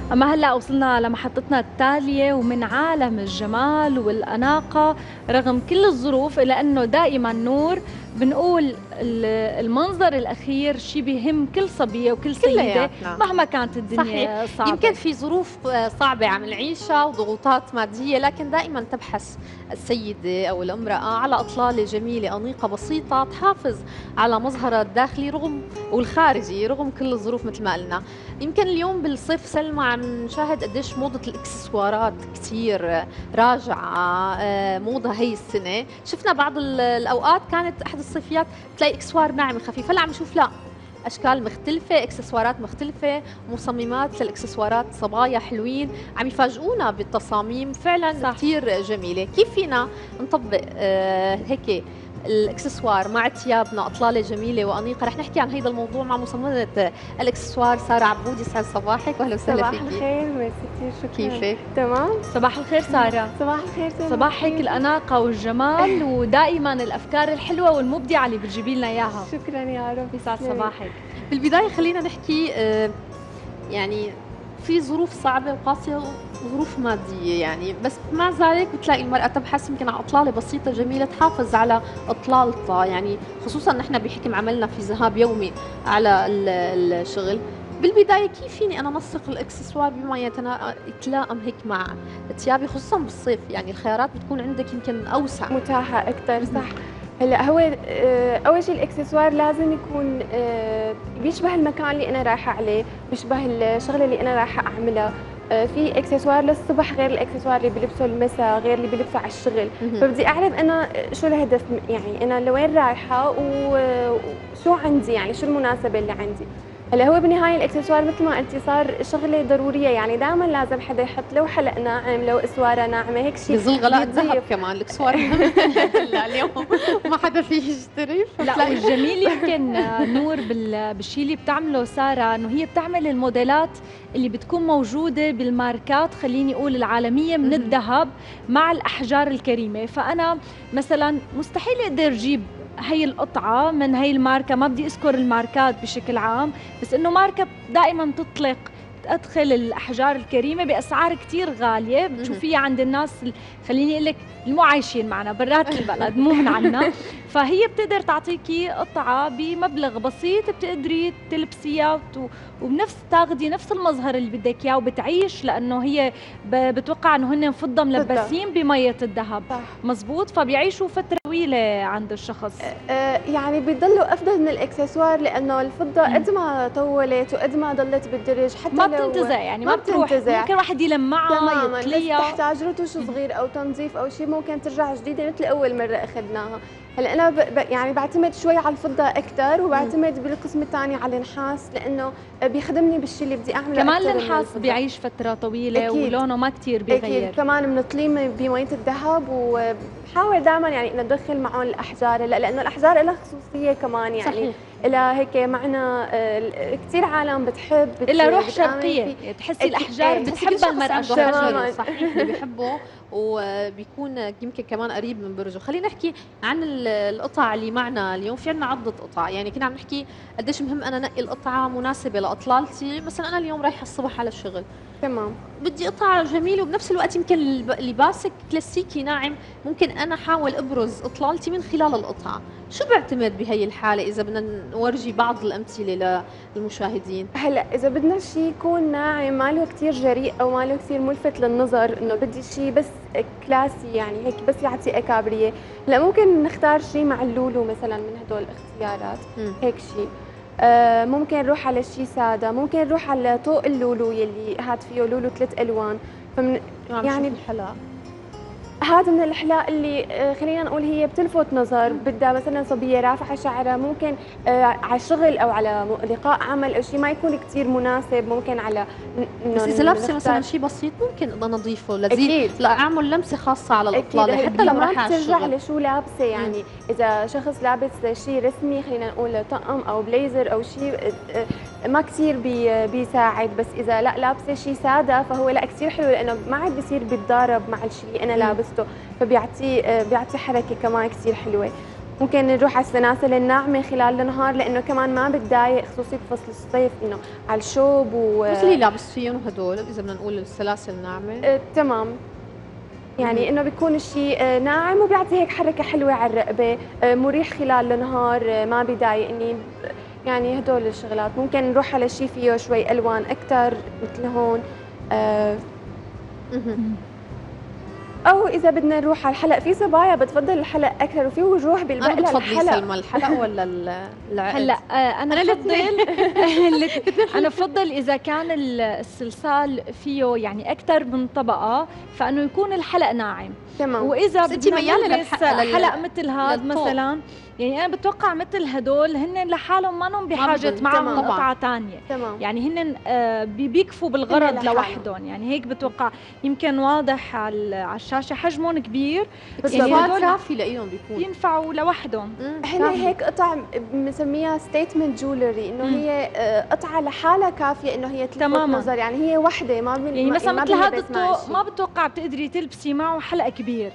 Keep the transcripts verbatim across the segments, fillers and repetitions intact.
أما هلأ وصلنا لمحطتنا التالية، ومن عالم الجمال والأناقة رغم كل الظروف، إلا أنه دائما نور بنقول ال- المنظر الأخير شيء بيهم كل صبية وكل سيدة كلياتنا. مهما كانت الدنيا صحيح. صعبة. يمكن في ظروف صعبة عم نعيشها وضغوطات مادية، لكن دائما تبحث السيدة أو الامرأة على أطلالة جميلة أنيقة بسيطة تحافظ على مظهرها الداخلي رغم والخارجي رغم كل الظروف مثل ما قلنا. يمكن اليوم بالصيف سلمى عم نشاهد قديش موضة الإكسسوارات كتير راجعة، آه، موضة هي السنة. شفنا بعض ال- الأوقات كانت أحد الصيفيات تلاقي إكسسوار ناعم خفيف، هلا عم نشوف لا، اشكال مختلفه، اكسسوارات مختلفه، مصممات للاكسسوارات صبايا حلوين عم يفاجئونا بالتصاميم فعلا كثير جميله. كيف فينا نطبق آه هيك الاكسسوار مع ثيابنا اطلاله جميله وانيقه؟ رح نحكي عن هذا الموضوع مع مصممه الاكسسوار ساره عبود. يسعد صباحك واهلا وسهلا صباح فيكي. الخير، ميرسي كثير، شكرا. كيفك؟ تمام. صباح الخير سارة. صباح الخير سارة. صباحك الأناقة والجمال ودائما الأفكار الحلوة والمبدعة اللي بتجيبي لنا إياها. شكرا يا رب. يسعد صباحك. بالبدايه خلينا نحكي آه يعني في ظروف صعبة وقاسية وظروف مادية يعني، بس مع ذلك بتلاقي المرأة تبحث يمكن عن أطلالة بسيطة جميلة تحافظ على أطلالتها، يعني خصوصا نحن بحكم عملنا في ذهاب يومي على الشغل. بالبداية كيف فيني أنا نسق الإكسسوار بما يتنا... يتلائم هيك مع ثيابي خصوصا بالصيف؟ يعني الخيارات بتكون عندك يمكن أوسع، متاحة أكثر. صح. هلا هو آه، اول شيء الاكسسوار لازم يكون آه، بيشبه المكان اللي انا رايحه عليه، بيشبه الشغله اللي انا رايحه اعملها. آه، في اكسسوار للصبح غير الاكسسوار اللي بلبسه المساء غير اللي بلبسه على الشغل، فبدي اعرف انا شو الهدف، يعني انا لوين رايحه وشو عندي، يعني شو المناسبه اللي عندي. هلا هو بالنهايه الاكسسوار مثل ما قلتي صار شغله ضروريه، يعني دائما لازم حدا يحط لو حلق ناعم لو اسواره ناعمه هيك شيء. بظل غلاء الذهب كمان الاكسسوار هلا اليوم ما حدا فيه يشتري. لا والجميل يمكن نور بالشيء اللي بتعمله ساره انه هي بتعمل الموديلات اللي بتكون موجوده بالماركات خليني اقول العالميه من الذهب مع الاحجار الكريمه. فانا مثلا مستحيل اقدر اجيب هي القطعة من هي الماركة، ما بدي أذكر الماركات بشكل عام، بس إنه ماركة دائما تطلق أدخل الأحجار الكريمة بأسعار كتير غالية بتشوفيها عند الناس خليني أقول لك المو عايشين معنا برات البلد مو من عنا. فهي بتقدر تعطيكي قطعة بمبلغ بسيط بتقدري تلبسيها وبنفس تاخدي نفس المظهر اللي بدك إياه وبتعيش، لأنه هي بتوقع إنه هن فضة ملبسين بمية الذهب. مزبوط. فبيعيشوا فترة طويلة عند الشخص. آه يعني بيضلوا أفضل من الإكسسوار، لأنه الفضة قد ما طولت وقد ما ضلت بالدرج حتى ما لو بتنتزع، يعني ما ما بتروح. بتنتزع. ممكن واحد يلمعها تماما، يطليها، بس تحتاج رتوش صغير أو تنظيف أو شيء ممكن ترجع جديدة مثل أول مرة أخذناها. هلا أنا ب... ب... يعني بعتمد شوي على الفضة أكثر، وبعتمد بالقسم الثاني على النحاس لأنه بيخدمني بالشيء اللي بدي أعمله. كمان النحاس بيعيش فترة طويلة أكيد. ولونه ما كثير بيغير. أكيد. كمان بنطليه بمية الذهب، وبحاول دائما يعني إنه ندخل معهم الأحجار، لأنه الأحجار لها خصوصية كمان، يعني صحيح. لها هيك معنى كثير عالم بتحب إلا روح شرقية، تحسي الأحجار بتحبها المرأة الشرقية. صحيح اللي بيحبه وبيكون يمكن كمان قريب من برجه. خلينا نحكي عن القطع اللي معنا اليوم. في عندنا عدة قطع، يعني كنا عم نحكي قديش مهم أنا نقي القطعة مناسبة لأطلالتي. مثلا أنا اليوم رايحة الصبح على الشغل، تمام، بدي قطعة جميلة وبنفس الوقت يمكن لباسك كلاسيكي ناعم، ممكن أنا أحاول أبرز إطلالتي من خلال القطعة. شو بعتمد بهي الحالة إذا بدنا نورجي بعض الأمثلة للمشاهدين؟ هلا إذا بدنا شيء يكون ناعم ما له كثير جريء أو ما له كثير ملفت للنظر، إنه بدي شيء بس كلاسي يعني هيك بس يعطي إكابرية، لا ممكن نختار شيء مع اللولو مثلا من هدول الاختيارات. م. هيك شيء. آه ممكن نروح على شيء سادة، ممكن نروح على طوق اللولو يلي هاد فيه لولو ثلاث ألوان. فمن يعني الحلاق هذا من الأحلاق اللي خلينا نقول هي بتلفت نظر، بدها مثلا صبية رافعة شعرها، ممكن على شغل أو على لقاء عمل أو شيء ما يكون كثير مناسب، ممكن على بس إذا لابسة مثلا شيء بسيط ممكن أقدر نضيفه لذيذ، لا أعمل لمسة خاصة على الإطلالة حتى لو راح على الشغل. بترجع لشو لابسة، يعني م. إذا شخص لابس شيء رسمي خلينا نقول طقم أو بليزر أو شيء ما كثير بي بيساعد، بس إذا لا لابسة شيء سادة فهو لا كثير حلو، لأنه ما عاد بصير بيتضارب مع الشيء اللي أنا لابسته، فبيعطي بيعطي حركة كمان كثير حلوة. ممكن نروح على السلاسل الناعمه خلال النهار لانه كمان ما بتضايق، خصوصي بفصل الصيف انه على الشوب و بس اللي لابس فيهم هدول اذا بدنا نقول السلاسل ناعمه. آه، تمام. يعني انه بيكون الشيء آه، ناعم وبيعطي هيك حركه حلوه على الرقبه، آه، مريح خلال النهار، آه، ما بيضايقني. يعني هدول الشغلات. ممكن نروح على شيء فيه شوي الوان اكثر مثل هون، آه، او اذا بدنا نروح على الحلق، في صبايا بتفضل الحلق اكثر وفي وجوه بالبق انا بتفضلي للحلق. سلمى الحلق ولا العقد؟ هلا آه انا أنا بفضل انا بفضل اذا كان الصلصال فيه يعني اكثر من طبقه فانه يكون الحلق ناعم. تمام. واذا انت بدنا مياله نلبس للحلق حلق مثل هذا مثلا، يعني انا بتوقع مثل هدول هن لحالهم ما لهم بحاجه معهم قطعه ثانيه. تمام. يعني هن آه بيكفوا بالغرض لوحدهم. يعني هيك بتوقع يمكن واضح على على الشاشه حجمهم كبير بس يعني هدول كافي لإلهم بيكون ينفعوا لوحدهم. هن هيك قطع بنسميها ستيتمنت جولري، انه هي قطعه لحالها كافيه انه هي تلفت نظر. يعني هي وحده ما بين يعني مثلا مثل هذا الطوق ما بتوقع بتقدري تلبسي معه حلقه كبير.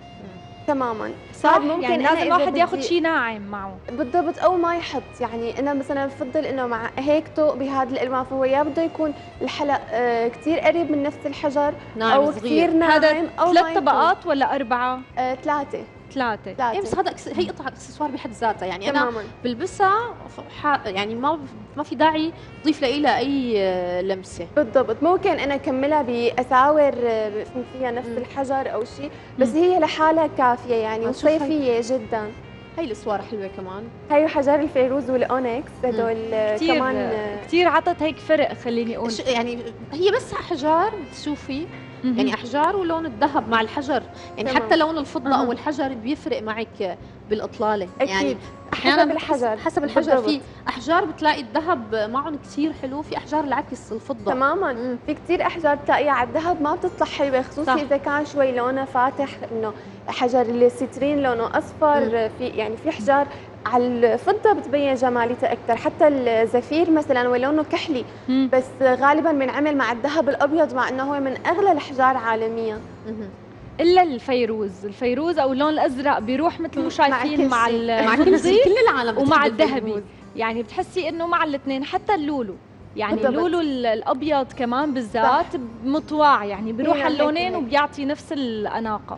تماما صح. ممكن يعني لازم الواحد ياخذ شيء ناعم معه بالضبط او ما يحط. يعني انا مثلا بفضل انه مع هيك طوق بهذا الالوان فهو يا بده يكون الحلق آه كثير قريب من نفس الحجر ناعم او كثير ناعم. هذا او ثلاث طبقات ولا اربعه؟ آه ثلاثه ثلاثه. إيه بس هذا هي قطعه اكسسوار بحد ذاتها. يعني تماماً. انا بلبسها يعني ما ما في داعي ضيف لها اي لمسه. بالضبط. ممكن انا اكملها باساور فيها نفس م. الحجر او شيء، بس م. هي لحالها كافيه يعني وصيفيه جدا. هي الاسوار حلوه كمان. هي حجر الفيروز والاونكس هدول كمان كثير عطت هيك فرق. خليني اقول يعني هي بس احجار تشوفي، يعني احجار ولون الذهب مع الحجر. يعني تمام. حتى لون الفضه او الحجر بيفرق معك بالاطلاله. أكيد. يعني حسب الحجر حسب الحجر. في احجار بتلاقي الذهب معهم كثير حلو، في احجار العكس الفضه تماما. مم. في كثير احجار بتلاقيها على الذهب ما بتطلع حلوه، خصوصي صح. اذا كان شوي لونه فاتح، انه حجر السترين لونه اصفر. مم. في يعني في احجار على الفضه بتبين جماليتها اكثر. حتى الزفير مثلا ولونه كحلي، مم. بس غالبا بنعمل مع الذهب الابيض، مع انه هو من اغلى الاحجار عالميا. مم. الا الفيروز. الفيروز او اللون الازرق بيروح مثل ما شايفين مع مع كل شيء كل العالم ومع الذهبي. يعني بتحسي انه مع الاثنين. حتى اللولو يعني بالضبط. اللولو الابيض كمان بالذات مطواع، يعني بيروح اللونين وبيعطي نفس الاناقه.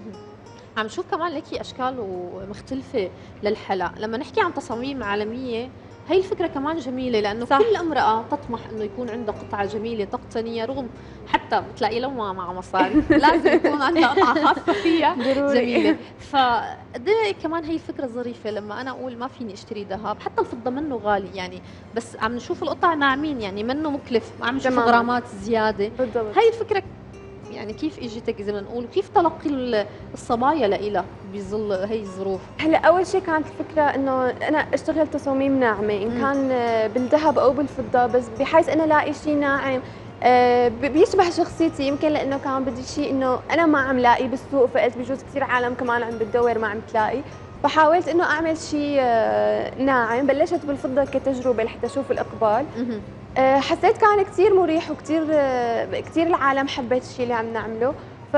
عم شوف كمان لكي اشكال ومختلفه للحلق. لما نحكي عن تصاميم عالميه هي الفكره كمان جميله، لانه صح. كل امراه تطمح انه يكون عندها قطعه جميله تقتنيها، رغم حتى بتلاقي لو ما مع مصاري لازم يكون عندها قطعه خاصه فيها جميله. فقد كمان هي الفكره ظريفه. لما انا اقول ما فيني اشتري ذهب، حتى الفضه منه غالي يعني، بس عم نشوف القطع ناعمين، يعني منه مكلف، ما عم نشوف غرامات زياده. بالضبط. هي الفكره يعني كيف اجتك اذا بدنا نقول، كيف تلقي الصبايا لإلها بظل هي الظروف؟ هلا اول شيء كانت الفكره انه انا اشتغل تصاميم ناعمه، ان كان بالذهب او بالفضه، بس بحيث انا الاقي شيء ناعم بيشبه شخصيتي. يمكن لانه كان بدي شيء انه انا ما عم لاقي بالسوق، فقلت بجوز كثير عالم كمان عم بتدور ما عم تلاقي، فحاولت انه اعمل شيء ناعم. بلشت بالفضه كتجربه لحتى اشوف الاقبال. حسيت كان كثير مريح وكثير كثير العالم حبت الشيء اللي عم نعمله،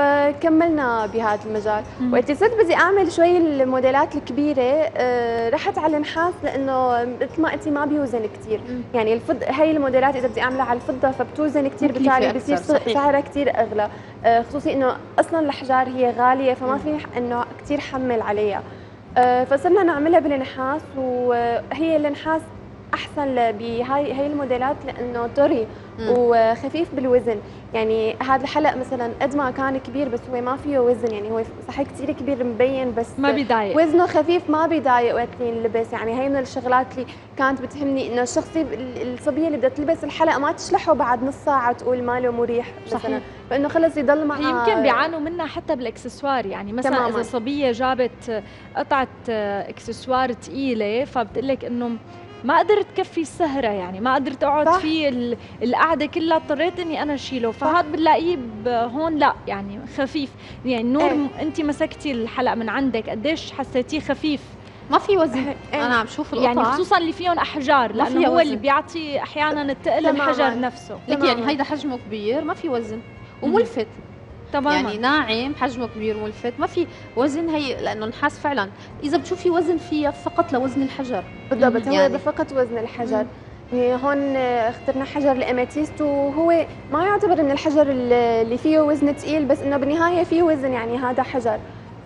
فكملنا بهذا المجال. وقت صرت بدي اعمل شوي الموديلات الكبيره رحت على النحاس، لانه مثل ما قلتي ما بيوزن كثير. يعني الفضه هي الموديلات اذا بدي اعملها على الفضه فبتوزن كثير، بالتالي بصير سعرها كثير اغلى، خصوصي انه اصلا الاحجار هي غاليه فما في انه كثير حمل عليها. فصرنا نعملها بالنحاس، وهي النحاس احسن بهاي هي الموديلات لانه طري وخفيف بالوزن. يعني هذا الحلق مثلا قد ما كان كبير بس هو ما فيه وزن، يعني هو صحيح كثير كبير مبين بس ما بيضايق، وزنه خفيف ما بيضايق وقت ينلبس. يعني هي من الشغلات اللي كانت بتهمني، انه الشخصيه الصبيه اللي بدها تلبس الحلق ما تشلحه بعد نص ساعه تقول ماله مريح مثلا، صحيح. فانه خلص يضل معها. يمكن بيعانوا منها حتى بالاكسسوار. يعني مثلا تماماً. اذا صبيه جابت قطعه اكسسوار ثقيله فبتقول لك انه ما قدرت تكفي السهرة، يعني ما قدرت اقعد فيه القعدة كلها، اضطريت اني انا اشيله. فهذا بنلاقيه هون لا يعني خفيف. يعني نور ايه. انت مسكتي الحلق من عندك قديش حسيتيه خفيف؟ ما في وزن. ايه. انا عم شوف القطع يعني خصوصا اللي فيهم احجار، لانه هو وزن. اللي بيعطي احيانا الثقل الحجر نفسه. لك يعني هيدا حجمه كبير ما في وزن وملفت. تماما. يعني ناعم، حجمه كبير ملفت، ما في وزن. هي لانه النحاس فعلا اذا بتشوفي وزن فيها فقط لوزن الحجر. بالضبط، هو يعني فقط وزن الحجر. يعني هون اخترنا حجر الاماتيست، وهو ما يعتبر من الحجر اللي فيه وزن ثقيل، بس انه بالنهايه فيه وزن، يعني هذا حجر.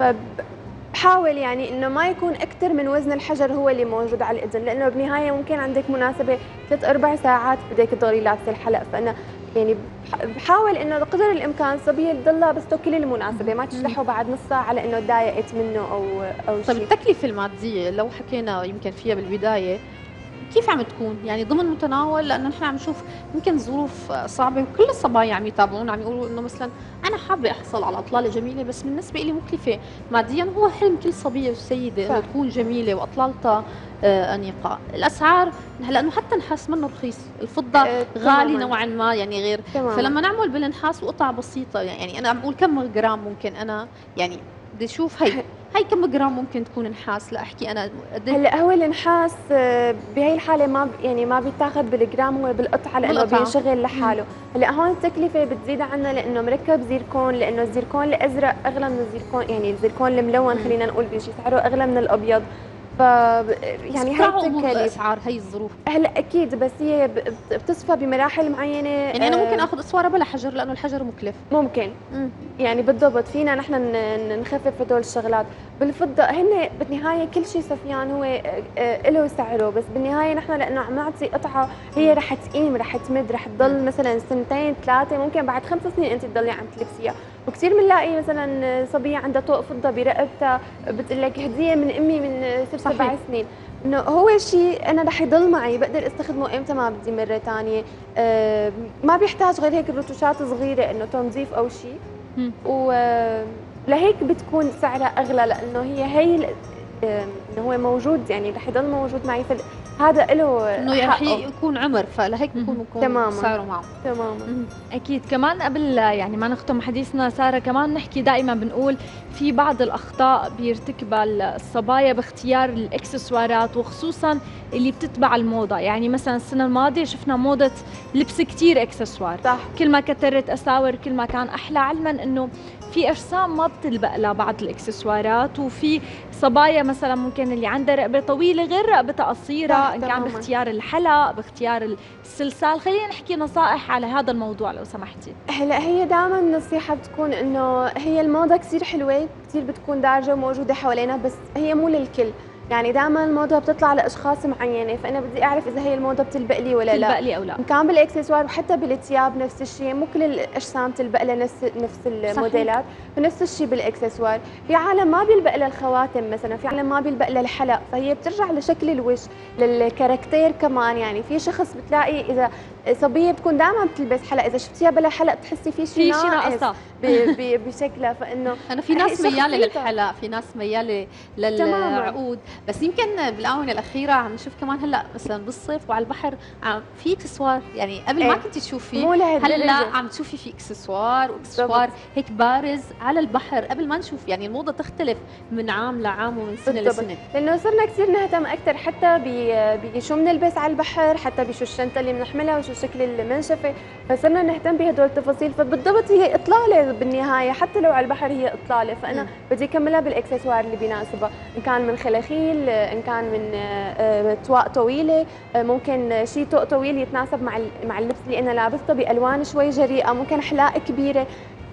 فبحاول يعني انه ما يكون اكثر من وزن الحجر هو اللي موجود على الاذن، لانه بالنهايه ممكن عندك مناسبه ثلاث اربع ساعات بدك تضلي لابسه الحلق. فانا يعني بحاول انه بقدر الامكان الصبيه تضل لابسته كل المناسبه، ما تشلحه بعد نص ساعه على انه تضايقت منه او او طيب شيء. التكلفه الماديه لو حكينا يمكن فيها بالبدايه، كيف عم تكون؟ يعني ضمن متناول؟ لانه نحن عم نشوف يمكن ظروف صعبه، وكل الصبايا عم يتابعونا عم يقولوا انه مثلا انا حابه احصل على اطلاله جميله، بس بالنسبه لي مكلفه ماديا. هو حلم كل صبيه وسيده انه تكون جميله واطلالتها آه انيقه. الاسعار لانه حتى نحاس منه رخيص، الفضه آه غالي نوعا ما يعني غير. تماماً. فلما نعمل بالنحاس وقطع بسيطه، يعني انا عم بقول كم جرام ممكن انا يعني بدي اشوف هي هي كم جرام ممكن تكون نحاس لاحكي انا قد ايه. هلا هو النحاس بهي الحاله ما يعني ما بيتاخذ بالجرام، هو بالقطعه لانه بينشغل لحاله. هلا هون التكلفه بتزيد عنا لانه مركب زيركون، لانه الزيركون الازرق اغلى من الزيركون، يعني الزيركون الملون خلينا نقول بيجي سعره اغلى من الابيض. ف يعني هاي التكاليف الاسعار هي الظروف. هلا اكيد، بس هي بتصفى بمراحل معينه. يعني انا ممكن اخذ اسواره بلا حجر لانه الحجر مكلف. ممكن مم. يعني بالضبط فينا نحن نخفف هدول الشغلات. بالفضه هن بالنهايه كل شيء صفيان هو له سعره، بس بالنهايه نحن لانه عم نعطي قطعه هي رح تقيم، رح تمد، رح تضل مثلا سنتين ثلاثه، ممكن بعد خمس سنين انت تضلي عم تلبسيها. وكثير بنلاقي مثلا صبيه عندها طوق فضه برقبتها بتقول لك هديه من امي من ست سبع سنين، انه هو شيء انا رح يضل معي، بقدر استخدمه امتى ما بدي مره ثانيه. آه ما بيحتاج غير هيك رتوشات صغيره انه تنظيف او شيء، ولهيك بتكون سعرها اغلى، لانه هي هي انه هو موجود، يعني رح يضل موجود معي في هذا له انه رح يكون عمر، فلهيك بكون تماما سعره معه. تماما اكيد. كمان قبل يعني ما نختم حديثنا ساره، كمان نحكي دائما بنقول في بعض الاخطاء بيرتكبها الصبايا باختيار الاكسسوارات، وخصوصا اللي بتتبع الموضه. يعني مثلا السنه الماضيه شفنا موضه لبس كثير اكسسوار، صح. كل ما كثرت اساور كل ما كان احلى، علما انه في اجسام ما بتلبق لها بعض الاكسسوارات، وفي صبايا مثلا ممكن اللي عندها رقبه طويله غير رقبتها قصيره، ان كان باختيار الحلق باختيار السلسال. خلينا نحكي نصائح على هذا الموضوع لو سمحتي. هلا هي دائما النصيحه بتكون انه هي الموضه كثير حلوه، كثير بتكون دارجه وموجوده حوالينا، بس هي مو للكل. يعني دائما الموضه بتطلع لاشخاص معينه، فانا بدي اعرف اذا هي الموضه بتلبق لي ولا لا، بتلبق لي او لا. ان كان بالاكسسوار وحتى بالثياب نفس الشيء، مو كل الاجسام تلبق لها نفس نفس الموديلات، فنفس الشيء بالاكسسوار. في عالم ما بيلبق لها الخواتم مثلا، في عالم ما بيلبق لها الحلق، فهي بترجع لشكل الوجه، للكاركتير كمان. يعني في شخص بتلاقي اذا صبيه بتكون دائما بتلبس حلق، اذا شفتيها بلا حلق بتحسي في شيء ناقص بشكلها. فانه انا في ناس مياله للحلق، في ناس مياله للعقود، بس يمكن بالاونه الاخيره عم نشوف كمان هلا مثلا بالصيف وعلى البحر عم في اكسسوار، يعني قبل ايه ما كنتي تشوفي هلا عم تشوفي في اكسسوار واكسسوار هيك بارز على البحر قبل ما نشوف. يعني الموضه تختلف من عام لعام ومن سنه لسنه، لانه صرنا كثير نهتم اكثر حتى بشو بنلبس على البحر، حتى بشو الشنطه اللي بنحملها وشو شكل المنشفه، فصرنا نهتم بهدول التفاصيل. فبالضبط هي اطلاله بالنهايه، حتى لو على البحر هي اطلاله، فانا م. بدي اكملها بالاكسسوار اللي بيناسبها، ان كان من خلاخيل، ان كان من طواق طويله، ممكن شيء طوق طويل يتناسب مع مع اللبس اللي انا لابسته بالوان شوي جريئه، ممكن احلاق كبيره.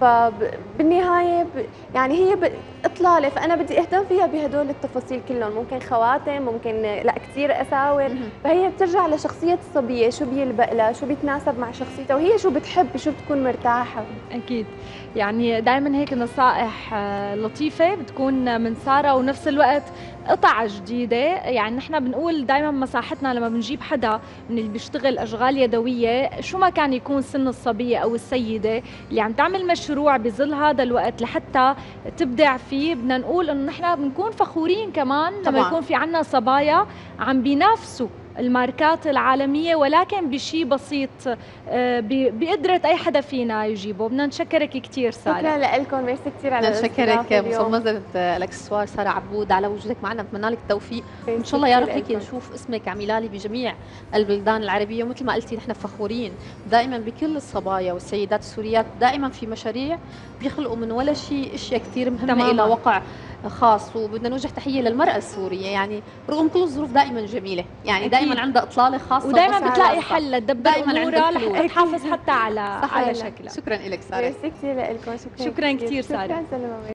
فبالنهايه يعني هي اطلاله، فانا بدي اهتم فيها بهدول التفاصيل كلهم، ممكن خواتم، ممكن لا كثير اساور، فهي بترجع لشخصيه الصبيه، شو بيلبق لها، شو بيتناسب مع شخصيتها، وهي شو بتحب، شو بتكون مرتاحه. اكيد. يعني دائما هيك نصائح لطيفه بتكون من ساره، ونفس الوقت قطع جديده. يعني نحن بنقول دائما مساحتنا لما بنجيب حدا من اللي بيشتغل اشغال يدويه، شو ما كان يكون سن الصبيه او السيده اللي عم تعمل مشروع بظل هذا الوقت لحتى تبدع فيه، بدنا نقول انه نحن بنكون فخورين كمان لما طبعا. يكون في عنا صبايا عم بينافسوا الماركات العالمية، ولكن بشيء بسيط بقدرة أي حدا فينا يجيبه. بدنا نشكرك كثير سارة. شكرا لكم، ميرسي كثير على نشكرك مصممة الاكسسوار سارة عبود على وجودك معنا، بتمنى لك التوفيق وان شاء الله يا رب هيك نشوف اسمك عم يلالي بجميع البلدان العربية. ومثل ما قلتي نحن فخورين دائما بكل الصبايا والسيدات السوريات، دائما في مشاريع بيخلقوا من ولا شيء اشياء كثير مهمة الى وقع خاص. وبدنا نوجه تحيه للمراه السوريه، يعني رغم كل الظروف دائما جميله، يعني دائما عندها اطلاله خاصه ودائما بتلاقي حل لتدبر امورها لحتى تحافظ حتى على على شكلها. شكرا لك ساره. ميرسي كثير لكم. شكرا كثير ساره.